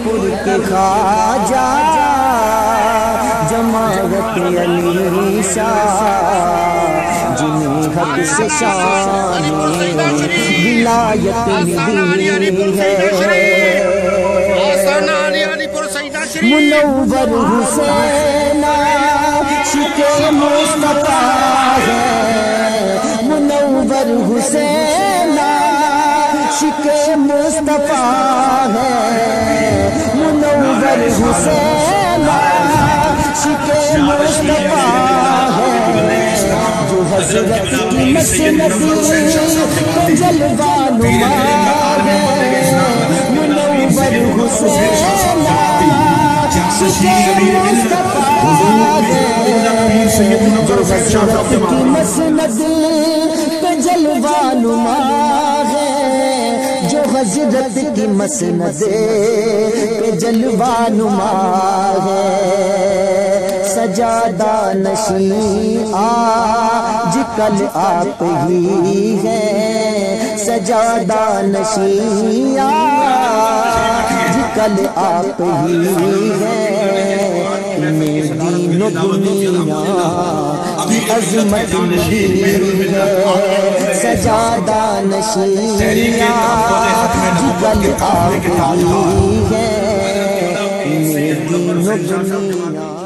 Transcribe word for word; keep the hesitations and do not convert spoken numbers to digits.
پور کے خواجہ جماعت علی شاہ جنہیں حق سے شان ولایت ملی ہے منور حسین عاشق مصطفیٰ ہے منور حسین عاشق مصطفیٰ ہے منور حسین عاشق مصطفیٰ ہے جو حضرت کی مسند پہ جلوہ نما ہے منور حسین کی مسند پہ جلوہ نما ہے جو حضرت کی مسند پہ جلوہ نما ہے سجادہ نشین آج کل آپ ہی ہیں سجادہ نشین آج کل آپ ہی ہیں انہیں دین و دنیا کی عظمت ملی ہے سجادہ نشین آج کل آپ ہی ہیں انہیں دین و دنیا